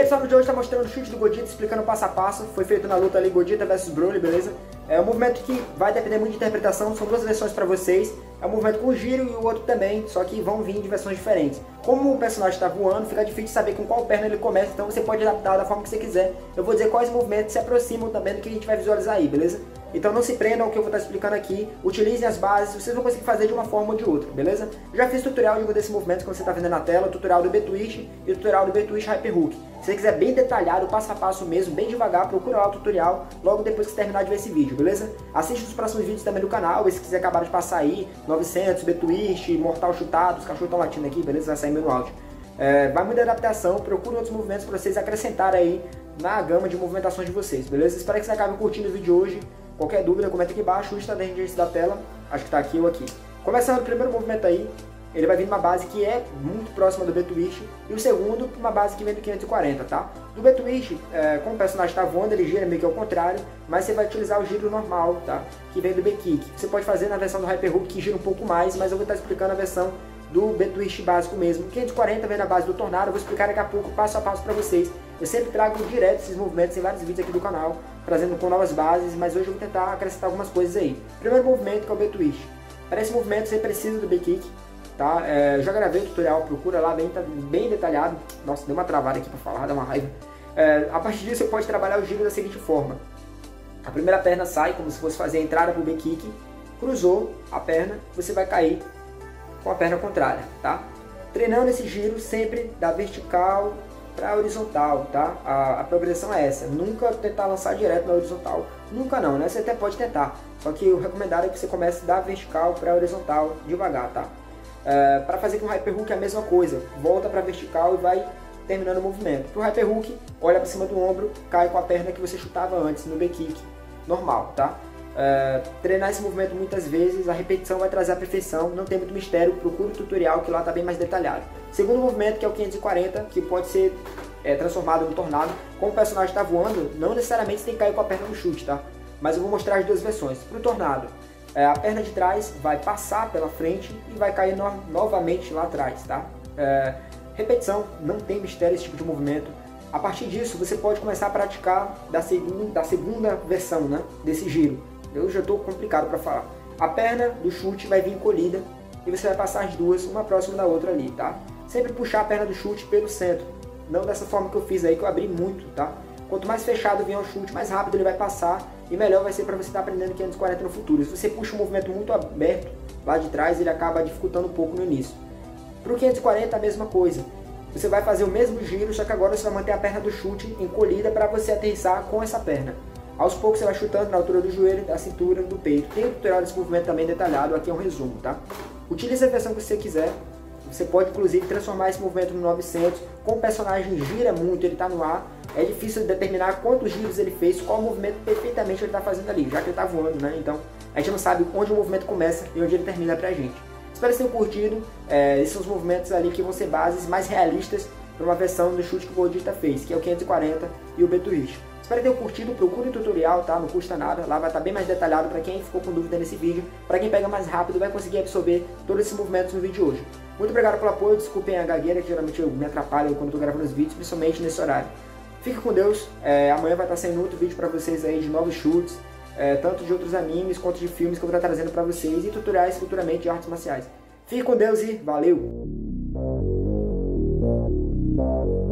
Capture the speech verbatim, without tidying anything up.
pessoal, no vídeo de hoje está mostrando o chute do Gogeta, explicando passo a passo. Foi feito na luta ali, Gogeta versus Broly, beleza? É um movimento que vai depender muito de interpretação, são duas versões para vocês. É um movimento com giro e o outro também, só que vão vir de versões diferentes. Como o personagem está voando, fica difícil saber com qual perna ele começa, então você pode adaptar da forma que você quiser. Eu vou dizer quais movimentos se aproximam também do que a gente vai visualizar aí, beleza? Então não se prendam ao que eu vou estar explicando aqui, utilizem as bases, vocês vão conseguir fazer de uma forma ou de outra, beleza? Já fiz tutorial de um desses movimentos que você está vendo na tela, o tutorial do B-Twist e o tutorial do B-Twist Hyper Hook. Se você quiser bem detalhado, passo a passo mesmo, bem devagar, procura lá o tutorial logo depois que você terminar de ver esse vídeo, beleza? Assiste os próximos vídeos também do canal, e se quiser acabar de passar aí, novecentos, B-Twist, Mortal Chutado, os cachorros estão latindo aqui, beleza? Vai sair meu áudio. É, vai muita adaptação, procure outros movimentos para vocês acrescentarem aí na gama de movimentações de vocês, beleza? Espero que vocês acabem curtindo o vídeo de hoje. Qualquer dúvida, comenta aqui embaixo, o Insta da gente da tela, acho que tá aqui ou aqui. Começando o primeiro movimento aí, ele vai vir de uma base que é muito próxima do B-Twist, e o segundo, uma base que vem do quinhentos e quarenta, tá? Do B-Twist, é, como o personagem está voando, ele gira meio que ao contrário, mas você vai utilizar o giro normal, tá? Que vem do B-Kick. Você pode fazer na versão do Hyper Hook, que gira um pouco mais, mas eu vou estar explicando a versão do B-Twist básico mesmo. quinhentos e quarenta vem na base do Tornado, eu vou explicar daqui a pouco, passo a passo para vocês. Eu sempre trago direto esses movimentos em vários vídeos aqui do canal, trazendo com novas bases, mas hoje eu vou tentar acrescentar algumas coisas aí. Primeiro movimento, que é o B-Twist. Para esse movimento você precisa do B-Kick, tá? É, já gravei o tutorial, procura lá, bem, tá bem detalhado. Nossa, deu uma travada aqui para falar, dá uma raiva. É, a partir disso você pode trabalhar o giro da seguinte forma. A primeira perna sai, como se fosse fazer a entrada para o B-Kick, cruzou a perna, você vai cair com a perna contrária, tá? Treinando esse giro sempre da vertical para horizontal, tá? A, a progressão é essa, nunca tentar lançar direto na horizontal, nunca não, né? Você até pode tentar, só que o recomendado é que você comece da vertical para horizontal devagar, tá? É, para fazer com o Hyper Hook é a mesma coisa, volta para vertical e vai terminando o movimento. Para o Hyper Hook, olha para cima do ombro, cai com a perna que você chutava antes no B-Kick, normal, tá? É, treinar esse movimento muitas vezes, a repetição vai trazer a perfeição, não tem muito mistério, procura o tutorial que lá está bem mais detalhado. Segundo movimento, que é o quinhentos e quarenta, que pode ser é, transformado no tornado. Como o personagem está voando, não necessariamente você tem que cair com a perna no chute, tá? Mas eu vou mostrar as duas versões. Para o tornado, é, a perna de trás vai passar pela frente e vai cair no novamente lá atrás, tá? É, repetição, não tem mistério esse tipo de movimento. A partir disso, você pode começar a praticar da segunda, da segunda versão, né, desse giro. Eu já estou complicado para falar. A perna do chute vai vir encolhida e você vai passar as duas, uma próxima da outra ali, tá? Sempre puxar a perna do chute pelo centro. Não dessa forma que eu fiz aí, que eu abri muito, tá? Quanto mais fechado vier o chute, mais rápido ele vai passar e melhor vai ser para você estar aprendendo quinhentos e quarenta no futuro. Se você puxa um movimento muito aberto lá de trás, ele acaba dificultando um pouco no início. Para o quinhentos e quarenta a mesma coisa. Você vai fazer o mesmo giro, só que agora você vai manter a perna do chute encolhida para você aterrissar com essa perna. Aos poucos você vai chutando na altura do joelho, da cintura, do peito. Tem um tutorial desse movimento também detalhado, aqui é um resumo, tá? Utilize a versão que você quiser. Você pode inclusive transformar esse movimento no novecentos. Como o personagem gira muito, ele está no ar, é difícil determinar quantos giros ele fez, qual movimento perfeitamente ele está fazendo ali, já que ele está voando, né? Então a gente não sabe onde o movimento começa e onde ele termina pra gente. Espero que vocês tenham curtido. É, esses são os movimentos ali que vão ser bases mais realistas para uma versão do chute que o Gogeta fez, que é o quinhentos e quarenta e o B-Twist. Espero que tenham curtido, procure o tutorial, tá? Não custa nada, lá vai estar bem mais detalhado para quem ficou com dúvida nesse vídeo. Para quem pega mais rápido, vai conseguir absorver todos esses movimentos no vídeo de hoje. Muito obrigado pelo apoio, desculpem a gagueira, que geralmente eu me atrapalho quando estou gravando os vídeos, principalmente nesse horário. Fique com Deus, é, amanhã vai estar saindo outro vídeo para vocês aí de novos chutes, é, tanto de outros animes quanto de filmes que eu vou estar trazendo para vocês e tutoriais futuramente de artes marciais. Fique com Deus e valeu!